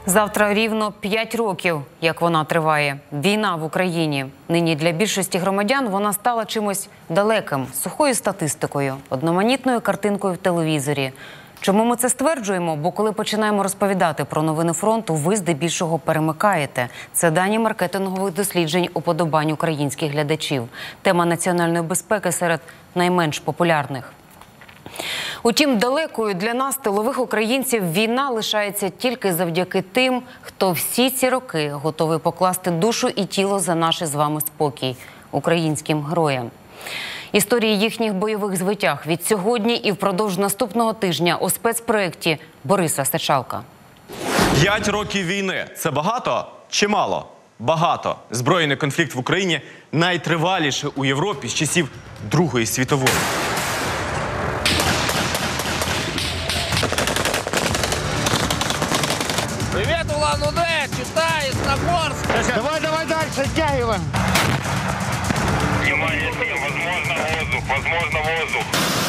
Завтра рівно 5 років, як вона триває. Війна в Україні. Нині для більшості громадян вона стала чимось далеким, сухою статистикою, одноманітною картинкою в телевізорі. Чому ми це стверджуємо? Бо коли починаємо розповідати про новини фронту, ви здебільшого перемикаєте. Це дані маркетингових досліджень уподобань українських глядачів. Тема національної безпеки серед найменш популярних. Утім, далекою для нас, тилових українців, війна лишається тільки завдяки тим, хто всі ці роки готовий покласти душу і тіло за наш з вами спокій – українським героям. Історії їхніх бойових звитяг від сьогодні і впродовж наступного тижня у спецпроєкті Бориса Сичалка. 5 років війни – це багато чи мало? Багато. Збройний конфлікт в Україні найтриваліший у Європі з часів Другої світової. Привет, Улан-Удэ! Читай, Ясногорск! Давай дальше, оттягиваем. Внимание, всем, возможно воздух.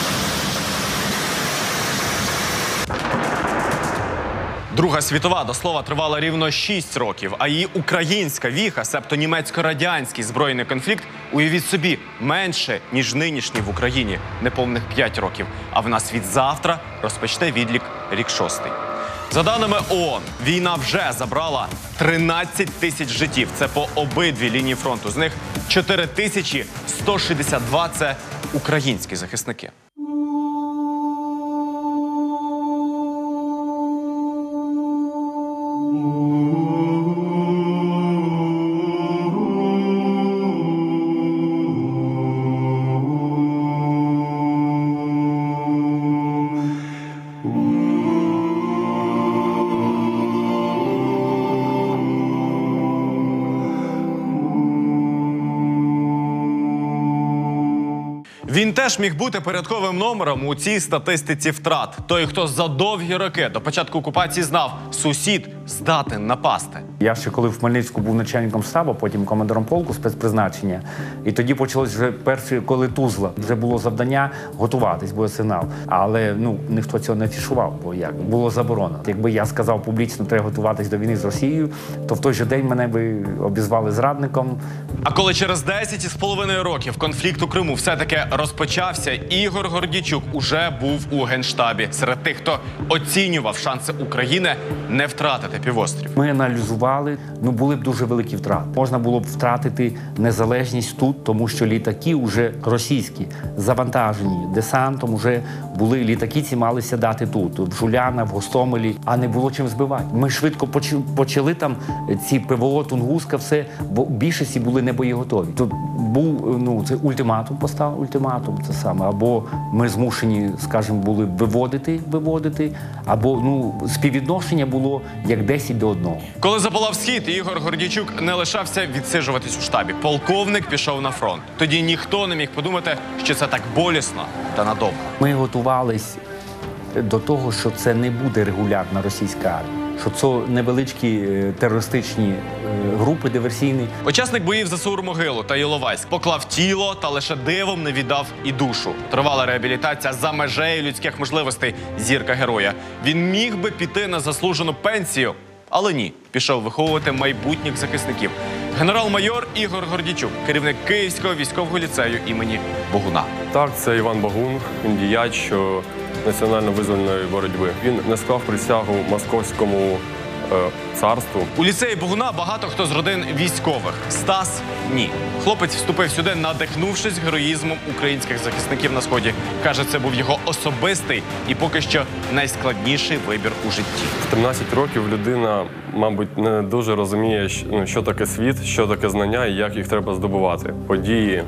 Друга світова, до слова, тривала рівно 6 років, а її українська віха, себто німецько-радянський збройний конфлікт, уявіть собі, менше, ніж нинішній в Україні, неповних 5 років. А в нас від завтра розпочне відлік рік 6-й. За даними ООН, війна вже забрала 13 тисяч життів. Це по обидві лінії фронту. З них 4162 – це українські захисники. Він теж міг бути порядковим номером у цій статистиці втрат. Той, хто за довгі роки до початку окупації знав, сусід здатен напасти. Я ще коли в Хмельницьку був начальником штабу, потім командиром полку спецпризначення. І тоді почалось вже перші, коли Тузла. Вже було завдання готуватись, був сигнал. Але ніхто цього не афішував, бо було заборонено. Якби я сказав публічно, треба готуватись до війни з Росією, то в той же день мене би обізвали зрадником. А коли через 10,5 років конфлікт у Криму все-таки розпочався, Ігор Гордійчук уже був у Генштабі. Серед тих, хто оцінював шанси України не втратити півострів. Ми аналізували, були б дуже великі втрати. Можна було б втратити незалежність тут, тому що літаки вже російські, завантажені десантом, вже були літаки, ці мали сідати тут, в Жуляна, в Гостомелі, а не було чим збивати. Ми швидко почали там ці ПВО, Тунгуска, все, бо більшості були не боєготові. Тут був, це ультиматум поставив, ультиматум це саме, або ми змушені, скажімо, були виводити, або, співвідношення було як 10 до 1. Коли запалав схід, Ігор Гордійчук не лишався відсиджуватись у штабі. Полковник пішов на фронт. Тоді ніхто не міг подумати, що це так болісно та надовго. Ми готувались до того, що це не буде регулярна російська армія, що це невеличкі терористичні групи диверсійні. Учасник боїв за Саур-Могилу та Іловайськ поклав тіло та лише дивом не віддав і душу. Тривала реабілітація за межею людських можливостей зірка героя. Він міг би піти на заслужену пенсію, але ні, пішов виховувати майбутніх захисників. Генерал-майор Ігор Гордійчук, керівник Київського військового ліцею імені Богуна. Так, це Іван Багун, він діяч національно-визвольної боротьби. Він не склав присягу московському царству. У ліцеї Богуна багато хто з родин військових. Стас – ні. Хлопець вступив сюди, надихнувшись героїзмом українських захисників на Сході. Каже, це був його особистий і поки що найскладніший вибір у житті. В 13 років людина, мабуть, не дуже розуміє, що таке світ, що таке знання і як їх треба здобувати. Події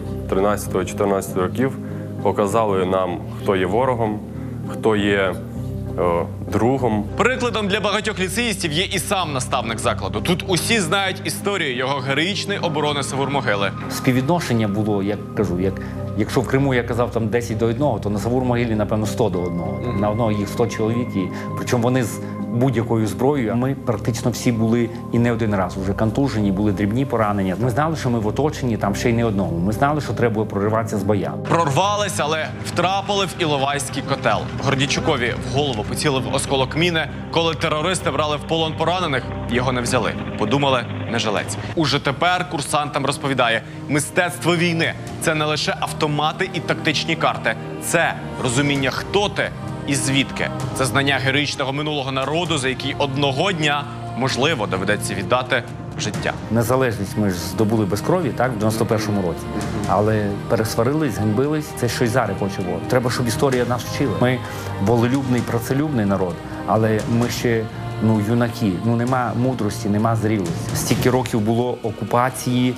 13-14 років показали нам, хто є ворогом, хто є другом. Прикладом для багатьох ліцеїстів є і сам наставник закладу. Тут усі знають історію його героїчної оборони Савур-Могили. Співвідношення було, якщо в Криму я казав там 10 до 1, то на Савур-Могилі, напевно, 100 до 1. На одного їх 100 чоловік. Причому вони будь-якою зброєю. Ми практично всі були і не один раз вже контужені, були дрібні поранення. Ми знали, що ми в оточенні, там ще й не одному. Ми знали, що треба було прориватися з боями. Прорвались, але втрапили в Іловайський котел. Гордійчукові в голову поцілив осколок міни. Коли терористи брали в полон поранених, його не взяли. Подумали, не жилець. Уже тепер курсантам розповідає, мистецтво війни – це не лише автомати і тактичні карти. Це розуміння, хто ти і звідки. Це знання героїчного минулого народу, за який одного дня, можливо, доведеться віддати життя. Незалежність ми ж здобули без крові, так, в 91-му році. Але пересварились, ганьбились. Це що й зараз хочемо. Треба, щоб історія нас вчила. Ми волелюбний, працелюбний народ, але ми ще юнаки. Нема мудрості, нема зрілості. Стільки років було окупації,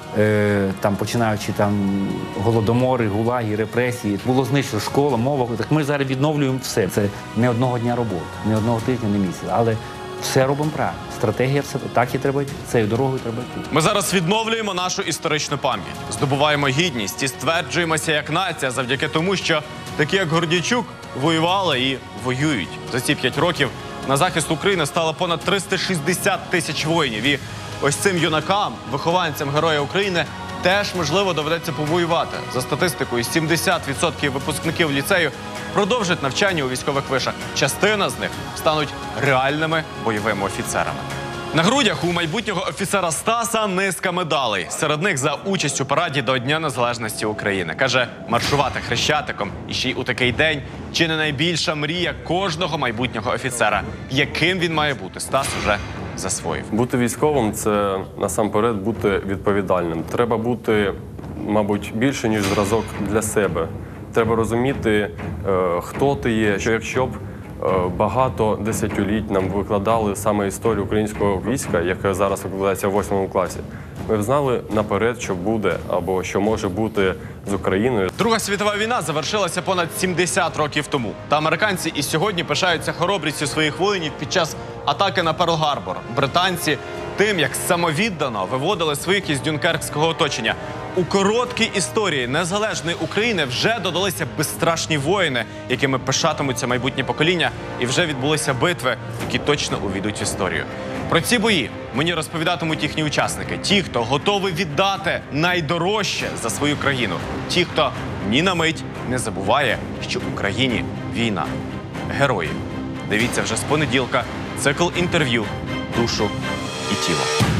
там, починаючи голодомори, гулаги, репресії. Було знищено школа, мова. Так ми зараз відновлюємо все. Це не одного дня роботи, не одного тижня, не місяця. Але все робимо правильно. Стратегія все так і треба йти. Цією дорогою треба йти. Ми зараз відновлюємо нашу історичну пам'ять, здобуваємо гідність і стверджуємося як нація завдяки тому, що такі, як Гордійчук, воювали і воюють. За ці 5 років на захист України стало понад 360 тисяч воїнів. І ось цим юнакам, вихованцям Героя України, теж, можливо, доведеться повоювати. За статистикою, 70% випускників ліцею продовжать навчання у військових вишах. Частина з них стануть реальними бойовими офіцерами. На грудях у майбутнього офіцера Стаса низка медалей. Серед них за участь у параді до Дня Незалежності України. Каже, маршувати Хрещатиком і ще й у такий день – чи не найбільша мрія кожного майбутнього офіцера. Яким він має бути, Стас уже засвоїв. Бути військовим – це насамперед бути відповідальним. Треба бути, мабуть, більше, ніж зразок для себе. Треба розуміти, хто ти є, що якщо б багато десятиліть нам викладали саме історію українського війська, яке зараз викладається в 8 класі, ми б знали наперед, що буде або що може бути з Україною. Друга світова війна завершилася понад 70 років тому. Та американці і сьогодні пишаються хоробрістю своїх воїнів під час атаки на Перл-Гарбор. Британці тим, як самовіддано виводили своїх із дюнкеркського оточення. У короткій історії незалежної України вже додалися безстрашні воїни, якими пишатимуться майбутні покоління, і вже відбулися битви, які точно увійдуть в історію. Про ці бої мені розповідатимуть їхні учасники. Ті, хто готовий віддати найдорожче за свою країну. Ті, хто ні на мить не забуває, що в Україні війна. Герої. Дивіться вже з понеділка цикл інтерв'ю «Душу і тіло».